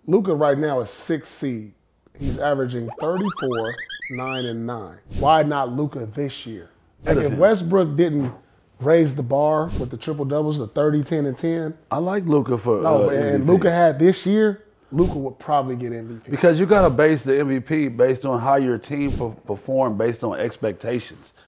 Luka right now is 6th seed. He's averaging 34, 9, and 9. Why not Luka this year? Like if Westbrook didn't raise the bar with the triple doubles, the 30, 10, and 10. I like Luka for and MVP. Luka had this year, Luka would probably get MVP. Because you got to base the MVP based on how your team performed based on expectations.